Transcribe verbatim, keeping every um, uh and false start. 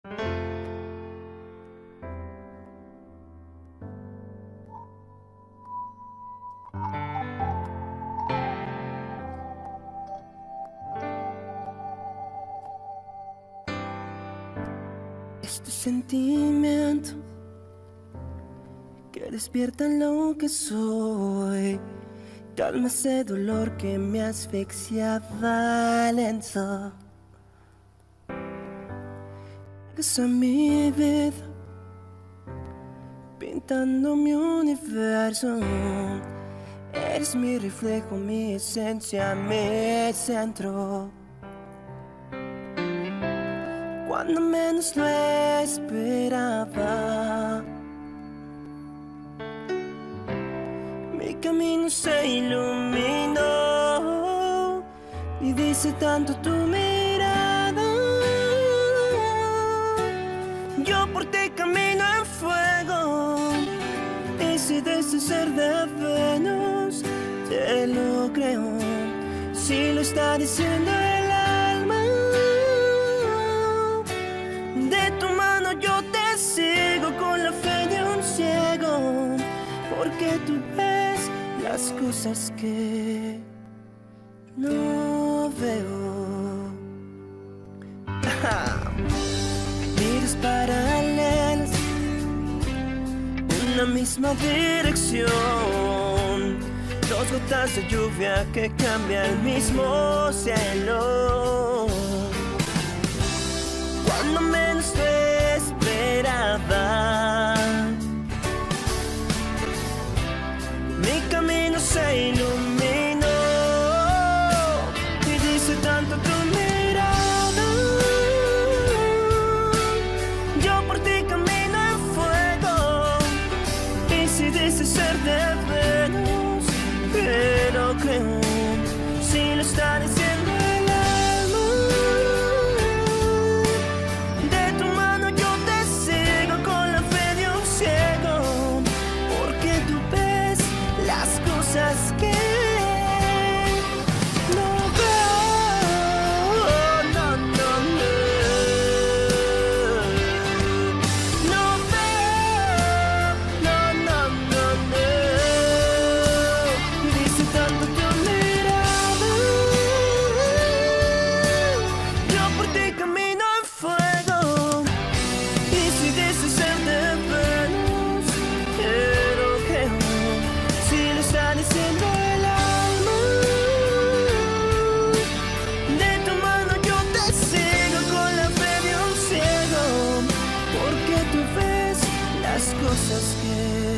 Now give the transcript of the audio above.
Este sentimiento que despierta lo que soy, calma ese dolor que me asfixiaba lento. Llegas a mi vida pintando mi universo. Eres mi reflejo, mi esencia, mi centro. Cuando menos lo esperaba, mi camino se iluminó y dice tanto tu mirada. Yo por ti camino en fuego, y si deseas ser de Venus, te lo creo. Si lo está diciendo el alma, de tu mano yo te sigo con la fe de un ciego, porque tú ves las cosas que no veo. Vidas paralelas, una misma dirección, dos gotas de lluvia que cambia el mismo cielo. Cuando menos te esperaba, mi camino se iluminó y dice tanto tu mirada. Yo por ti camino en fuego, y si dices ser de Venus, pero creo, si lo está diciendo el alma, de tu mano yo te sigo con la fe de un ciego, porque tú ves las cosas que no veo. No, no, no. No veo. No, no, no, no. Dice tanto tu mirada. Yo por ti camino en fuego, y si dices ser de Venus, pero creo, si lo está diciendo el alma, de tu mano yo te sigo con la fe de un ciego, porque tú ves las cosas que